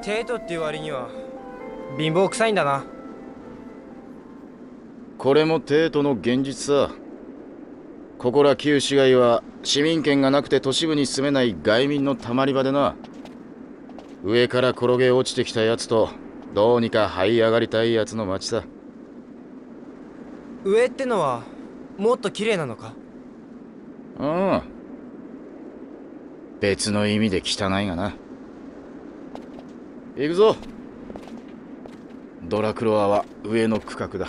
テートっていう割には貧乏くさいんだな。 これも帝都の現実さ。ここら旧市街は市民権がなくて都市部に住めない外民のたまり場でな。上から転げ落ちてきたやつとどうにか這い上がりたいやつの街さ。 上ってのはもっと綺麗なのか？ うん。別の意味で汚いがな。行くぞ。ドラクロワは上の区画だ。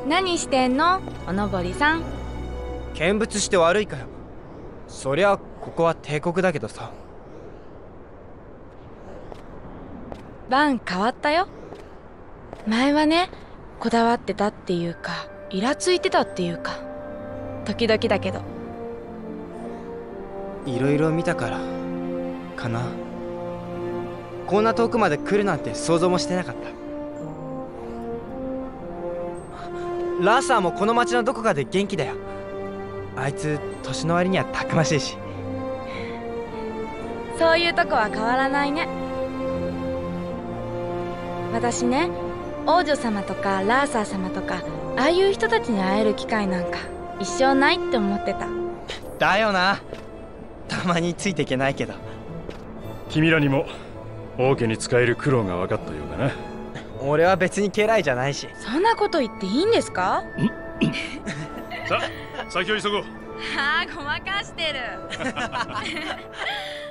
何してんのおのぼりさん。 見物して悪いかよ。そりゃここは帝国だけどさ。 バン変わったよ。前はね、こだわってたっていうかイラついてたっていうか、時々だけど。 いろいろ見たからかな。こんな遠くまで来るなんて想像もしてなかった。ラーサーもこの町のどこかで元気だよ。あいつ年の割にはたくましいし。 そういうとこは変わらないね。私ね、王女様とかラーサー様とかああいう人たちに会える機会なんか一生ないって思ってた。 だよな。たまについていけないけど。 君らにも王家に仕える苦労が分かったようだな。 俺は別に家来じゃないし。 そんなこと言っていいんですか？ さあ先を急ごう。 ああ、ごまかしてる。